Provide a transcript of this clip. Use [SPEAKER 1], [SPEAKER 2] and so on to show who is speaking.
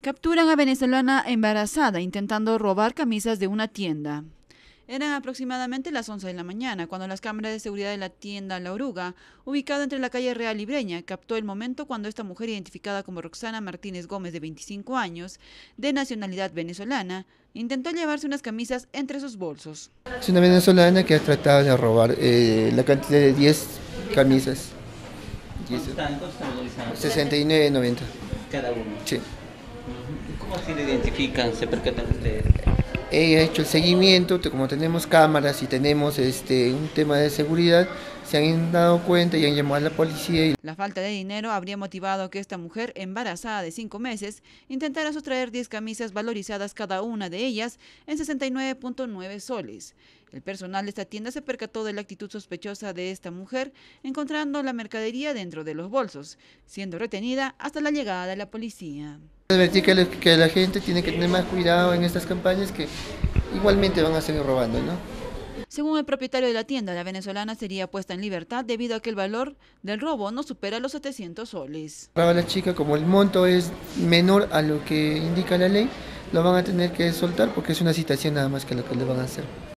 [SPEAKER 1] Capturan a venezolana embarazada intentando robar camisas de una tienda. Eran aproximadamente las 11 de la mañana cuando las cámaras de seguridad de la tienda La Oruga, ubicada entre la calle Real y Breña, captó el momento cuando esta mujer, identificada como Roxana Martínez Gómez, de 25 años, de nacionalidad venezolana, intentó llevarse unas camisas entre sus bolsos.
[SPEAKER 2] Es una venezolana que ha tratado de robar la cantidad de 10 camisas. 10,
[SPEAKER 3] ¿Cuántos están valorizados?
[SPEAKER 2] 69,90.
[SPEAKER 3] Cada uno.
[SPEAKER 2] Sí.
[SPEAKER 3] ¿Cómo así lo identifican? ¿Se percatan ustedes?
[SPEAKER 2] Ella ha hecho el seguimiento, como tenemos cámaras y tenemos un tema de seguridad, se han dado cuenta y han llamado a la policía.
[SPEAKER 1] La falta de dinero habría motivado que esta mujer, embarazada de 5 meses, intentara sustraer 10 camisas valorizadas cada una de ellas en 69.9 soles. El personal de esta tienda se percató de la actitud sospechosa de esta mujer, encontrando la mercadería dentro de los bolsos, siendo retenida hasta la llegada de la policía.
[SPEAKER 2] Advertir que la gente tiene que tener más cuidado en estas campañas, que igualmente van a seguir robando, ¿no?
[SPEAKER 1] Según el propietario de la tienda, la venezolana sería puesta en libertad debido a que el valor del robo no supera los 700 soles.
[SPEAKER 2] Para la chica, como el monto es menor a lo que indica la ley, lo van a tener que soltar porque es una citación nada más que lo que le van a hacer.